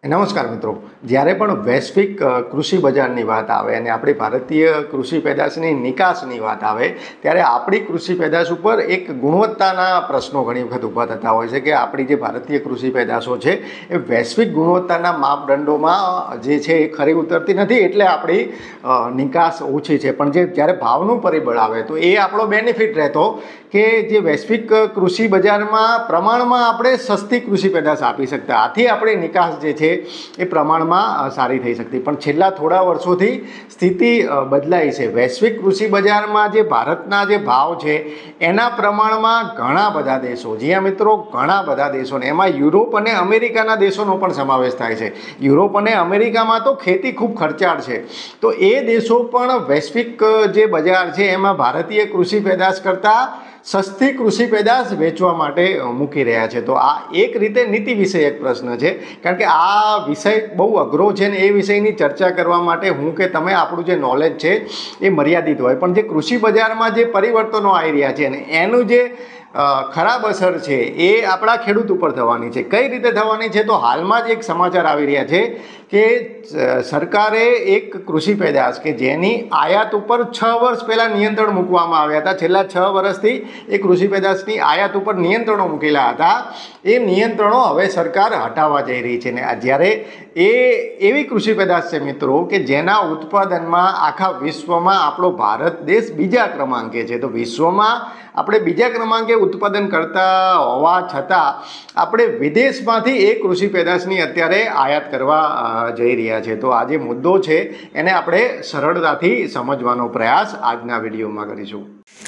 નમસ્કાર મિત્રો, જ્યારે પણ વૈશ્વિક કૃષિ બજારની વાત આવે અને આપણી ભારતીય કૃષિ પેદાશની નિકાસની વાત આવે ત્યારે આપણી કૃષિ પેદાશ ઉપર એક ગુણવત્તાના પ્રશ્નો ઘણી વખત ઊભા થતા હોય છે કે આપણી જે ભારતીય કૃષિ પેદાશો છે એ વૈશ્વિક ગુણવત્તાના માપદંડોમાં જે છે એ ખરી ઉતરતી નથી, એટલે આપણી નિકાસ ઓછી છે. પણ જ્યારે ભાવનું પરિબળ આવે તો એ આપણો બેનિફિટ રહેતો કે જે વૈશ્વિક કૃષિ બજારમાં પ્રમાણમાં આપણે સસ્તી કૃષિ પેદાશ આપી શકતા, આથી આપણી નિકાસ જે છે એ પ્રમાણમાં સારી થઈ શકતી. પણ છેલ્લા થોડા વર્ષોથી સ્થિતિ બદલાઈ છે. વૈશ્વિક કૃષિ બજારમાં જે ભારતના જે ભાવ છે એના પ્રમાણમાં ઘણા બધા દેશો, જ્યાં મિત્રો ઘણા બધા દેશોને, એમાં યુરોપ અને અમેરિકાના દેશોનો પણ સમાવેશ થાય છે. યુરોપ અને અમેરિકામાં તો ખેતી ખૂબ ખર્ચાળ છે, તો એ દેશો પણ વૈશ્વિક જે બજાર છે એમાં ભારતીય કૃષિ પેદાશ કરતાં સસ્તી કૃષિ પેદાશ વેચવા માટે મૂકી રહ્યા છે. તો આ એક રીતે નીતિ વિષયક પ્રશ્ન છે, કારણ કે આ વિષય બહુ અઘરો છે ને એ વિષયની ચર્ચા કરવા માટે હું કે તમે આપણું જે નોલેજ છે એ મર્યાદિત હોય. પણ જે કૃષિ બજારમાં જે પરિવર્તનો આવી રહ્યા છે ને એનું જે ખરાબ અસર છે એ આપણા ખેડૂત ઉપર થવાની છે. કઈ રીતે થવાની છે? તો હાલમાં જ એક સમાચાર આવી રહ્યા છે કે સરકારે એક કૃષિ પેદાશ કે જેની આયાત ઉપર 6 વર્ષ પહેલાં નિયંત્રણ મૂકવામાં આવ્યા હતા, છેલ્લા 6 વર્ષથી એ કૃષિ પેદાશની આયાત ઉપર નિયંત્રણો મૂકેલા હતા, એ નિયંત્રણો હવે સરકાર હટાવવા જઈ રહી છે. ને જ્યારે એ એવી કૃષિ પેદાશ છે મિત્રો કે જેના ઉત્પાદનમાં આખા વિશ્વમાં આપણો ભારત દેશ બીજા ક્રમાંકે છે. તો વિશ્વમાં આપણે બીજા ક્રમાંકે ઉત્પાદન કરતા હોવા છતાં આપણે વિદેશમાંથી એ કૃષિ પેદાશની અત્યારે આયાત કરવા જઈ રહ્યા છે. તો આ જે મુદ્દો છે એને આપણે સરળતાથી સમજવાનો પ્રયાસ આજના વિડીયોમાં કરીશું.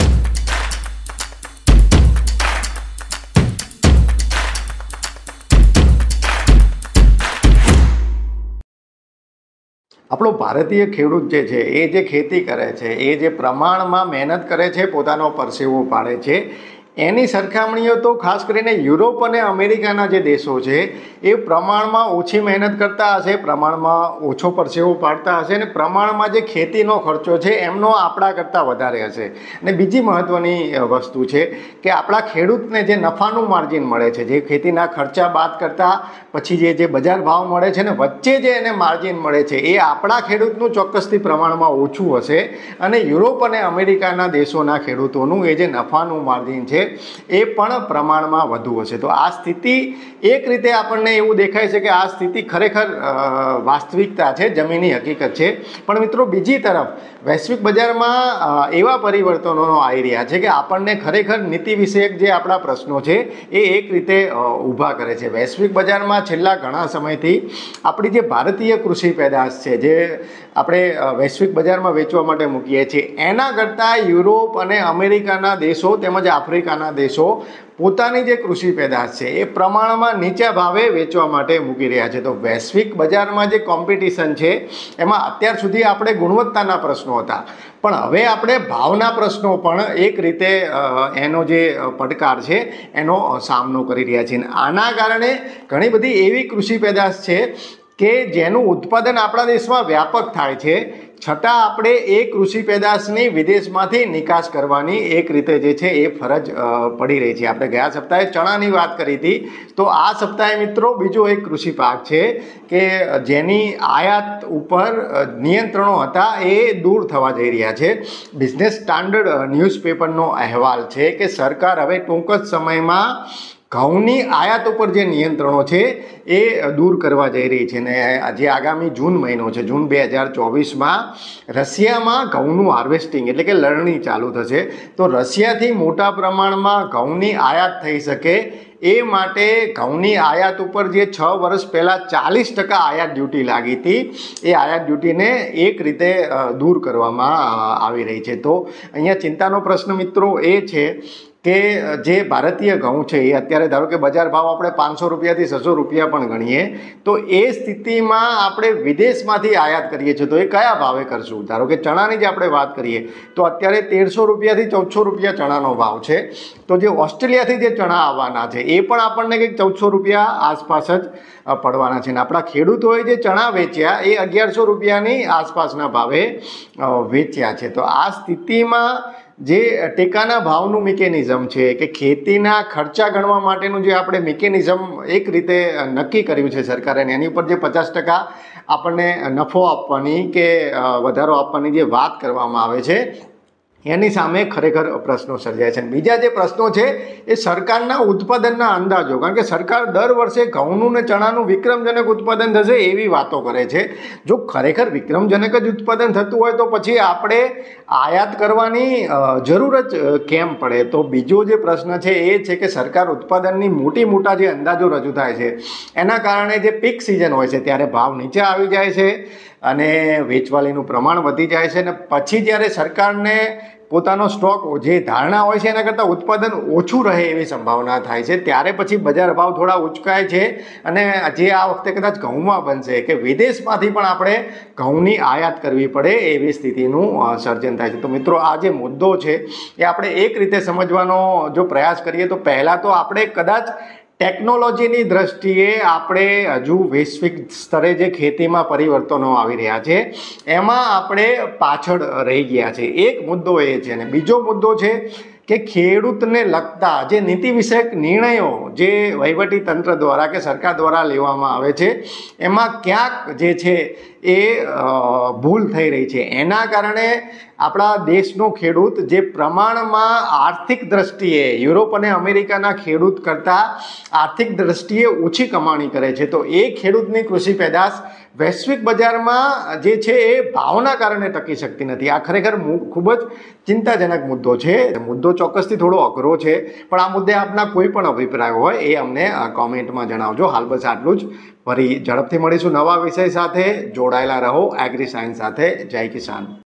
આપણો ભારતીય ખેડૂત જે છે એ જે ખેતી કરે છે, એ જે પ્રમાણમાં મહેનત કરે છે, પોતાનો પરસેવો પાડે છે, એની સરખામણીઓ તો ખાસ કરીને યુરોપ અને અમેરિકાના જે દેશો છે એ પ્રમાણમાં ઓછી મહેનત કરતા હશે, પ્રમાણમાં ઓછો પરસેવો પાડતા હશે અને પ્રમાણમાં જે ખેતીનો ખર્ચો છે એમનો આપણા કરતાં વધારે હશે. અને બીજી મહત્ત્વની વસ્તુ છે કે આપણા ખેડૂતને જે નફાનું માર્જિન મળે છે, જે ખેતીના ખર્ચા બાદ કરતાં પછી જે બજાર ભાવ મળે છે ને વચ્ચે જે એને માર્જિન મળે છે એ આપણા ખેડૂતનું ચોક્કસથી પ્રમાણમાં ઓછું હશે અને યુરોપ અને અમેરિકાના દેશોના ખેડૂતોનું એ જે નફાનું માર્જિન છે એ પણ પ્રમાણમાં વધુ હશે. તો આ સ્થિતિ એક રીતે આપણને એવું દેખાય છે કે આ સ્થિતિ ખરેખર વાસ્તવિકતા છે, જમીની હકીકત છે. પણ મિત્રો બીજી તરફ વૈશ્વિક બજારમાં એવા પરિવર્તનો આવી રહ્યા છે કે આપણને ખરેખર નીતિ વિષયક જે આપણા પ્રશ્નો છે એ એક રીતે ઊભા કરે છે. વૈશ્વિક બજારમાં છેલ્લા ઘણા સમયથી આપણી જે ભારતીય કૃષિ પેદાશ છે જે આપણે વૈશ્વિક બજારમાં વેચવા માટે મૂકીએ છીએ એના કરતાં યુરોપ અને અમેરિકાના દેશો તેમજ આફ્રિકાના દેશો પોતાની જે કૃષિ પેદાશ છે એ પ્રમાણમાં નીચા ભાવે વેચવા માટે મૂકી રહ્યા છે. તો વૈશ્વિક બજારમાં જે કોમ્પિટિશન છે એમાં અત્યાર સુધી આપણે ગુણવત્તાના પ્રશ્નો હતા, પણ હવે આપણે ભાવના પ્રશ્નો પણ એક રીતે એનો જે પડકાર છે એનો સામનો કરી રહ્યા છીએ. આના કારણે ઘણી બધી એવી કૃષિ પેદાશ છે કે જેનું ઉત્પાદન આપણા દેશમાં વ્યાપક થાય છે, છતાં આપણે એ કૃષિ પેદાશની વિદેશમાંથી નિકાસ કરવાની એક રીતે જે છે એ ફરજ પડી રહી છે. આપણે ગયા સપ્તાહે ચણાની વાત કરી હતી, તો આ સપ્તાહે મિત્રો બીજો એક કૃષિ પાક છે કે જેની આયાત ઉપર નિયંત્રણો હતા એ દૂર થવા જઈ રહ્યા છે. બિઝનેસ સ્ટાન્ડર્ડ ન્યૂઝપેપરનો અહેવાલ છે કે સરકાર હવે ટૂંક જ સમયમાં ઘઉંની આયાત ઉપર જે નિયંત્રણો છે એ દૂર કરવા જઈ રહી છે. ને જે આગામી જૂન મહિનો છે, જૂન 2024માં રશિયામાં ઘઉંનું હાર્વેસ્ટિંગ એટલે કે લણણી ચાલુ થશે. તો રશિયાથી મોટા પ્રમાણમાં ઘઉંની આયાત થઈ શકે એ માટે ઘઉંની આયાત ઉપર જે 6 વર્ષ પહેલાં 40% આયાત ડ્યુટી લાગી હતી એ આયાત ડ્યુટીને એક રીતે દૂર કરવામાં આવી રહી છે. તો અહીંયા ચિંતાનો પ્રશ્ન મિત્રો એ છે કે જે ભારતીય ઘઉં છે એ અત્યારે ધારો કે બજાર ભાવ આપણે 500 રૂપિયાથી 600 રૂપિયા પણ ગણીએ, તો એ સ્થિતિમાં આપણે વિદેશમાંથી આયાત કરીએ છીએ તો એ કયા ભાવે કરશું? ધારો કે ચણાની જ આપણે વાત કરીએ તો અત્યારે 1300 રૂપિયાથી 1400 રૂપિયા ચણાનો ભાવ છે. તો જે ઓસ્ટ્રેલિયાથી જે ચણા આવવાના છે એ પણ આપણને કંઈક 1400 રૂપિયા આસપાસ જ પડવાના છે. ને આપણા ખેડૂતોએ જે ચણા વેચ્યા એ 1100 રૂપિયાની આસપાસના ભાવે વેચ્યા છે. તો આ સ્થિતિમાં જે ટેકાના ભાવનું મિકેનિઝમ છે કે ખેતીના ખર્ચા ગણવા માટેનું જે આપણે મિકેનિઝમ એક રીતે નક્કી કર્યું છે સરકારે, એની ઉપર જે 50% આપણને નફો આપવાની કે વધારો આપવાની જે વાત કરવામાં આવે છે એની સામે ખરેખર પ્રશ્નો સર્જાય છે. બીજા જે પ્રશ્નો છે એ સરકારના ઉત્પાદનના અંદાજો, કારણ કે સરકાર દર વર્ષે ઘઉંનું ને ચણાનું વિક્રમજનક ઉત્પાદન થશે એવી વાતો કરે છે. જો ખરેખર વિક્રમજનક જ ઉત્પાદન થતું હોય તો પછી આપણે આયાત કરવાની જરૂર જ કેમ પડે? તો બીજો જે પ્રશ્ન છે એ છે કે સરકાર ઉત્પાદનની મોટા જે અંદાજો રજૂ થાય છે એના કારણે જે પીક સિઝન હોય છે ત્યારે ભાવ નીચે આવી જાય છે અને વેચવાલીનું પ્રમાણ વધી જાય છે, અને પછી જ્યારે સરકારને પોતાનો સ્ટોક જે ધારણા હોય છે એના કરતાં ઉત્પાદન ઓછું રહે એવી સંભાવના થાય છે, ત્યારે પછી બજાર ભાવ થોડા ઉચકાય છે. અને જે આ વખતે કદાચ ઘઉંમાં બનશે કે વિદેશમાંથી પણ આપણે ઘઉંની આયાત કરવી પડે એવી સ્થિતિનું સર્જન થાય છે. તો મિત્રો, આ જે મુદ્દો છે એ આપણે એક રીતે સમજવાનો જો પ્રયાસ કરીએ તો પહેલાં તો આપણે કદાચ ટેકનોલોજીની દ્રષ્ટિએ આપણે હજુ વૈશ્વિક સ્તરે જે ખેતીમાં પરિવર્તનો આવી રહ્યા છે એમાં આપણે પાછળ રહી ગયા છે. એક મુદ્દો એ છે. અને બીજો મુદ્દો છે કે ખેડૂતને લગતા જે નીતિ વિષયક નિર્ણયો જે વહીવટી તંત્ર દ્વારા કે સરકાર દ્વારા લેવામાં આવે છે એમાં ક્યાંક જે છે એ ભૂલ થઈ રહી છે. એના કારણે આપણા દેશનો ખેડૂત જે પ્રમાણમાં આર્થિક દ્રષ્ટિએ યુરોપ અને અમેરિકાના ખેડૂત કરતાં આર્થિક દ્રષ્ટિએ ઓછી કમાણી કરે છે, તો એ ખેડૂતની કૃષિ પેદાશ વૈશ્વિક બજારમાં જે છે એ ભાવના કારણે ટકી શકતી નથી. આ ખરેખર ખૂબ જ ચિંતાજનક મુદ્દો છે. મુદ્દો ચોક્કસથી થોડો અઘરો છે, પણ આ મુદ્દે આપના કોઈ પણ અભિપ્રાય હોય એ અમને કોમેન્ટમાં જણાવજો. હાલ બસ આટલું જ. ફરી ઝડપથી મળીશું નવા વિષય સાથે. જોડાયેલા રહો એગ્રી સાયન્સ સાથે. જય કિસાન.